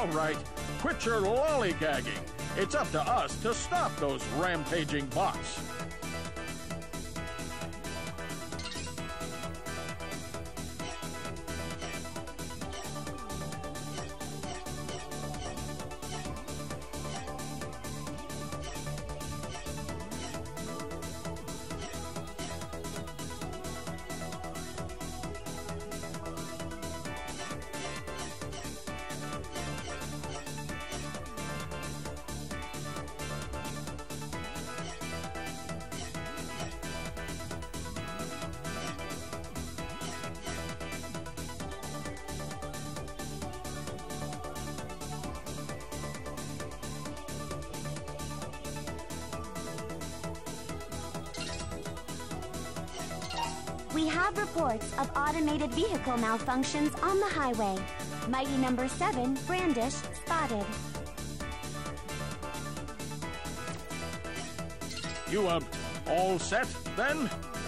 All right, quit your lollygagging. It's up to us to stop those rampaging bots. We have reports of automated vehicle malfunctions on the highway. Mighty number 7, Brandish, spotted. You, all set, then?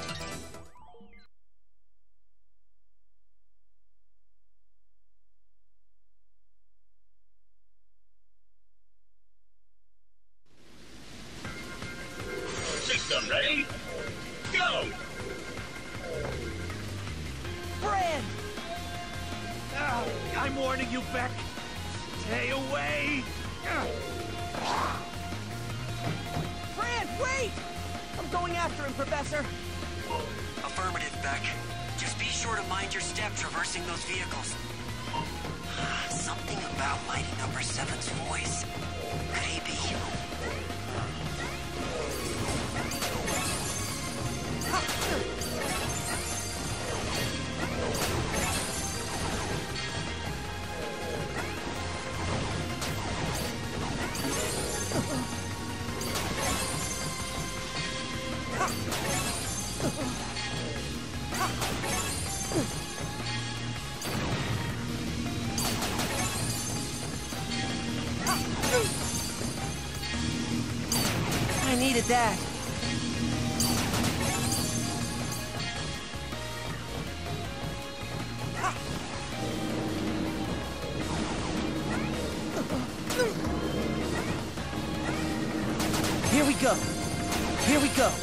System ready? Go! Brand! I'm warning you, Beck. Stay away! Brand, wait! I'm going after him, Professor. Affirmative, Beck. Just be sure to mind your step traversing those vehicles. Something about Mighty Number 7's voice. Maybe. I needed that. Here we go. Here we go.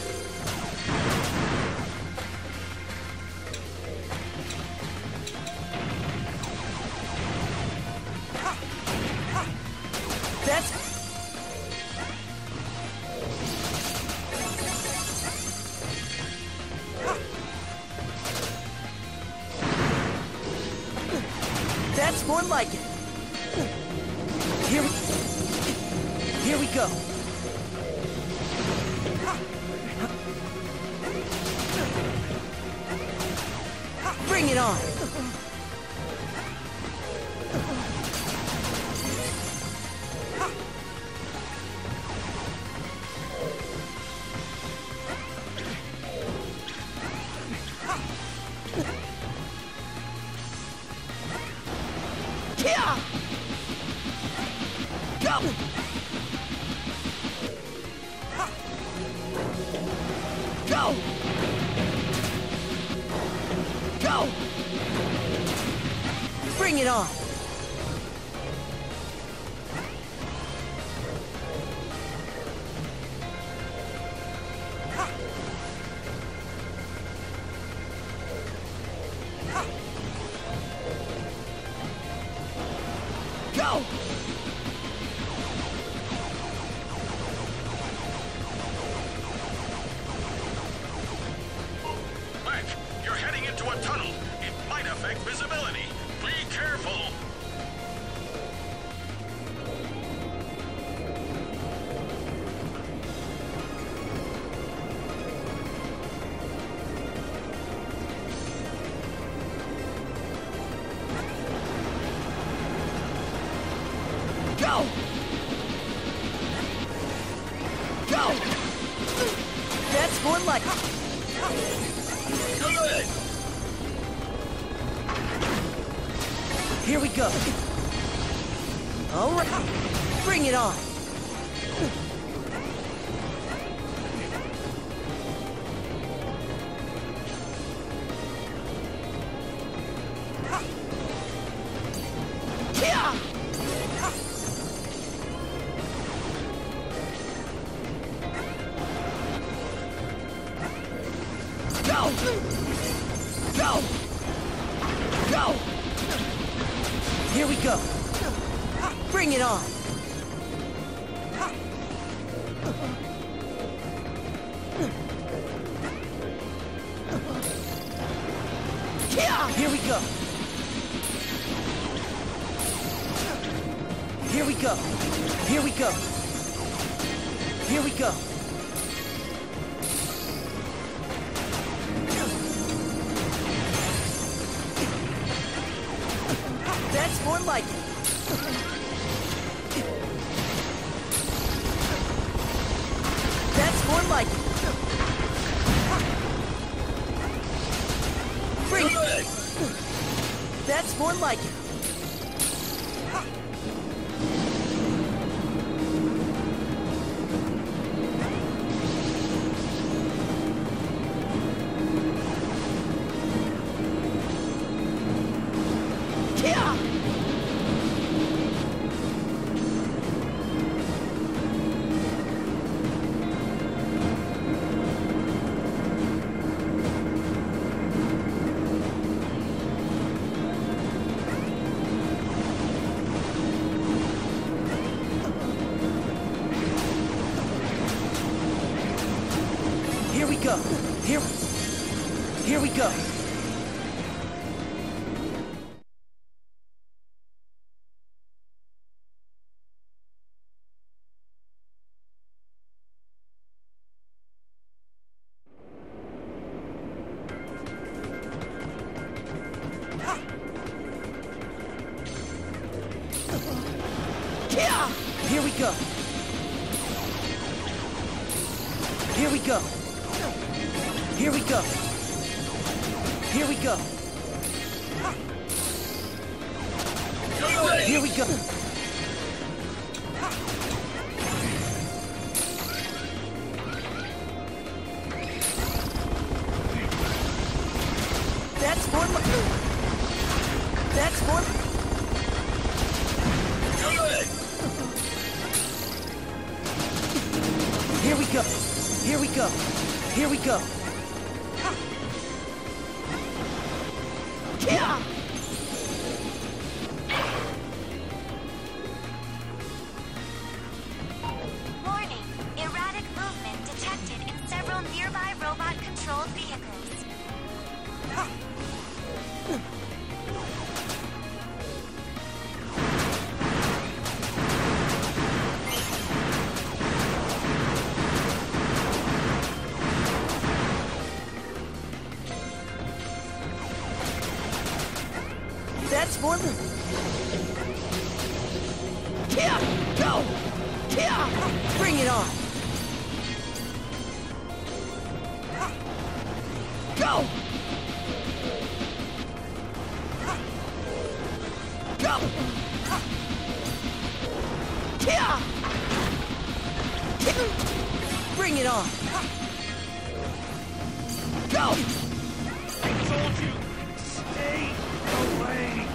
That's more like it. Here we go. Bring it on. Yeah! Go! Go! Go! Bring it on! Go! Mac, you're heading into a tunnel. It might affect visibility. Be careful. Go! Go! That's more like it. Good! Here we go. All right. Bring it on. Yeah! Go! Go! Here we go. Bring it on. Here we go. Here we go. Here we go. Here we go. That's more like it. That's more like it. Bring it. That's more like it. Here we go. Here we go. Here we go. Here we go. Here we go. Here we go. Here we go. That's more. That's more. Here we go. Here we go. Here we go. Warning. Erratic movement detected in several nearby robot-controlled vehicles. That's more than... Go! Bring it on! Go! Go! Bring it on! Go! I told you, stay away.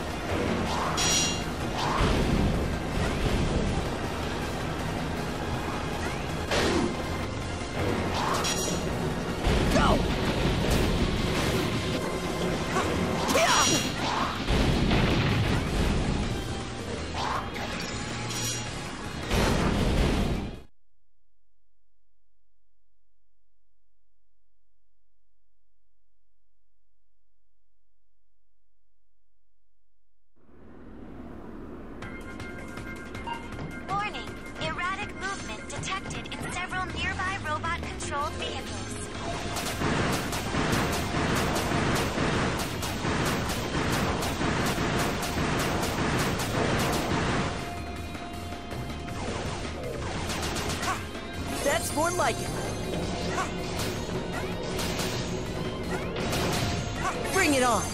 Go! Warning. Erratic movement detected in several nearby robot-controlled vehicles. That's more like it. Bring it on.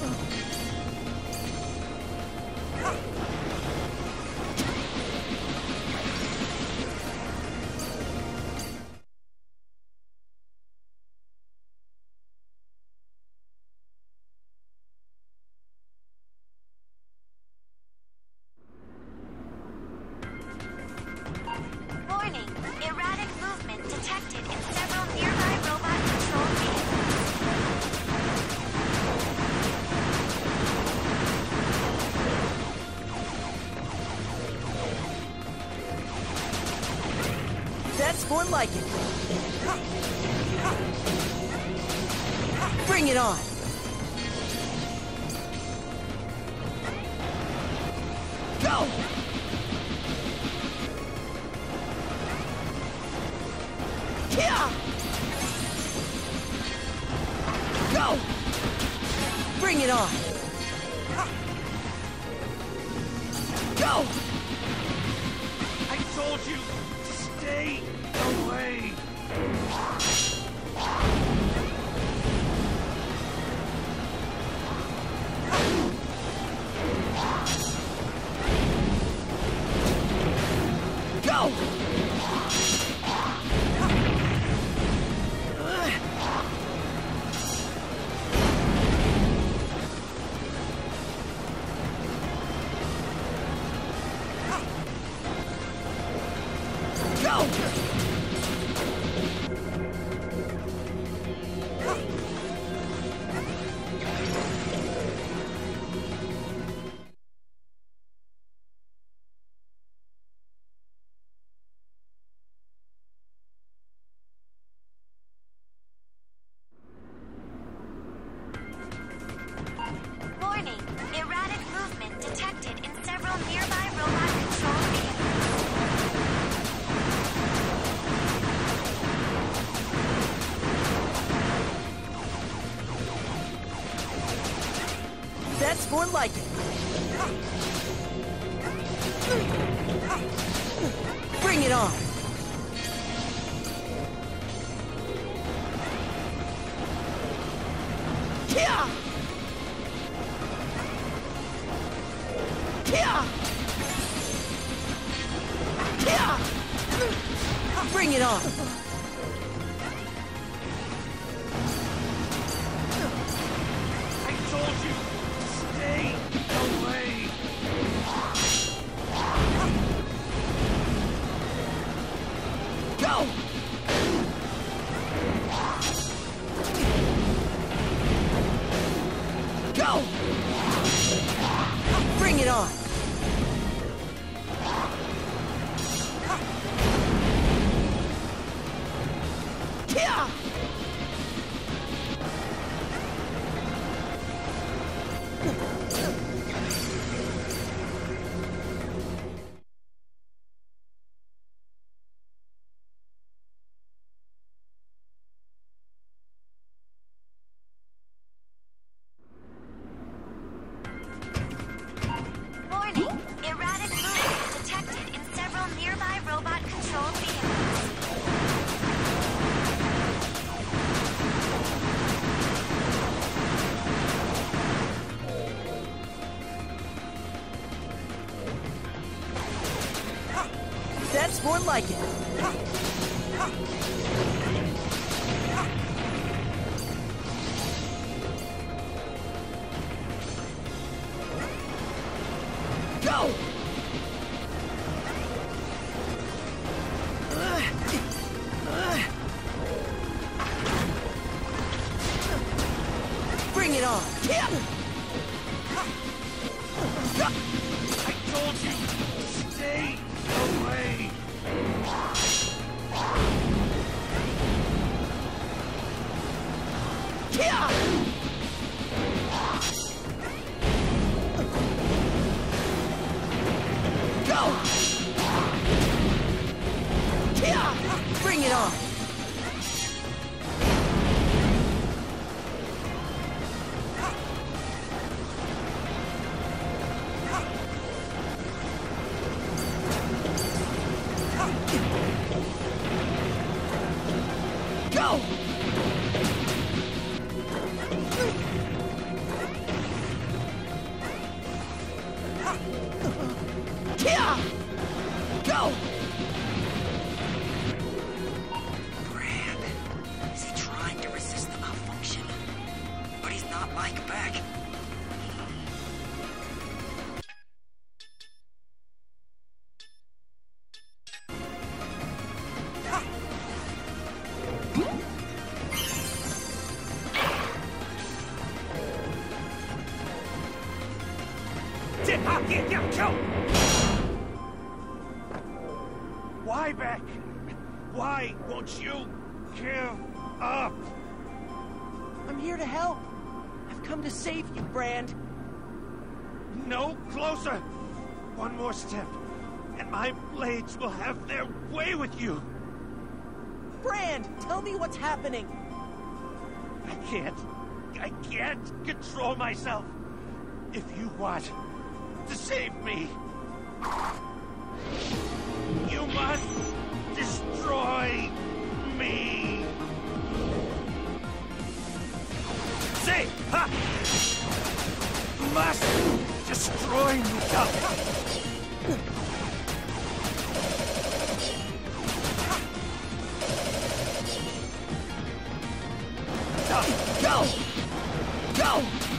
Warning. Erratic movement detected in several nearby robot-controlled vehicles. That's more like it. Bring it on. Go! Yeah! Go! Bring it on. Go! I told you, stay away. Go! Go! Warning. Erratic movement detected in several nearby robot-controlled vehicles. That's more like it. Bring it on. Yeah! Yeah! Yeah! Bring it on. I told you, stay away. Go! Go! Bring it on. Yeah! Warning. Erratic movement detected in several nearby robot-controlled vehicles. That's more like it. Go! Bring it on. Yeah! I told you, stay away. Yeah! Go! Yeah! Bring it on. Go! Yeah! Go! Brand. Is he trying to resist the malfunction? But he's not Mike back. Why back? Why won't you give up? I'm here to help. I've come to save you, Brand. No closer! One more step, and my blades will have their way with you! Brand, tell me what's happening. I can't control myself. If you want to save me, you must destroy me. Say, ha! Must destroy me. Go! Go!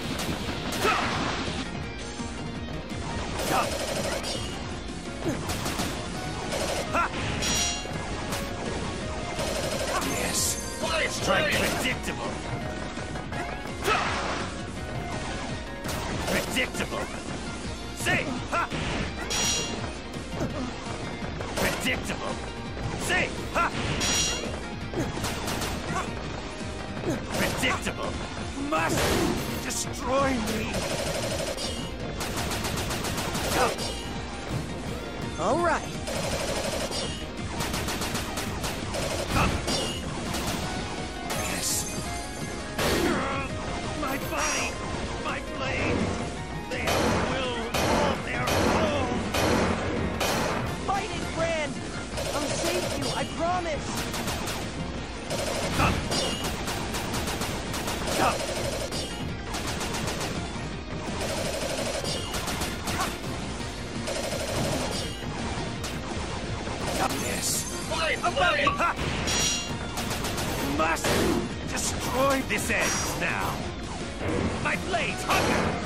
Yes. Strike predictable. Predictable. Say, ha! Predictable. Say, ha! Predictable. Must destroy me. All right. Yes. My body, my blade, they will hold their own. Fight it, Brand. I'll save you, I promise. Yes. Must destroy this edge now. My blades hunger.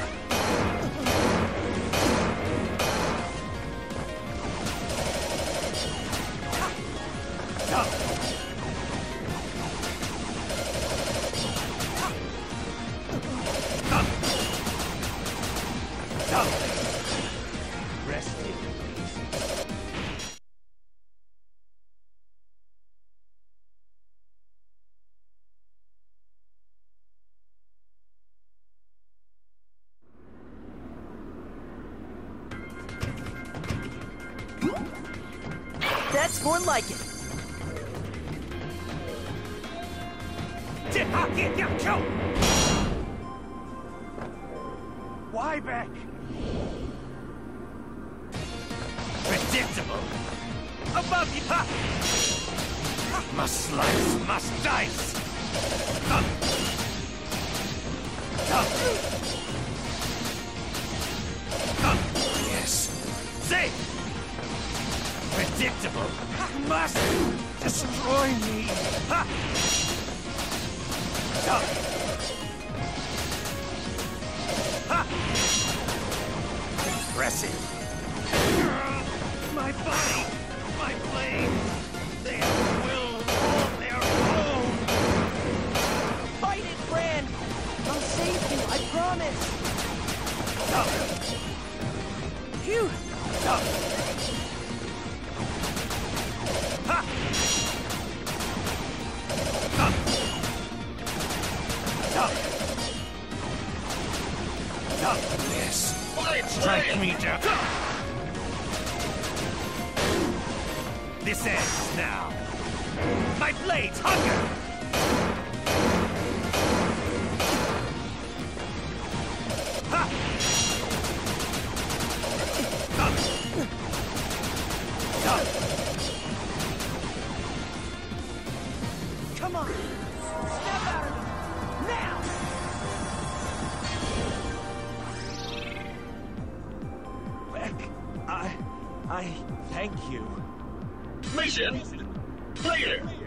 Rest in peace. That's more like it. Why back? Predictable. Above you. Ha! Must slice, must dice. Yes. Say. Predictable. Must destroy me. Ha! Ha! Impressive. My body, my blade, they will hold their own. Fight it, Brand. I'll save you, I promise. Phew. Yes. Strike me down. This ends now. My blades hunger. Ha! Come on. Snap out of it. Now. Beck, I thank you. Mission failure.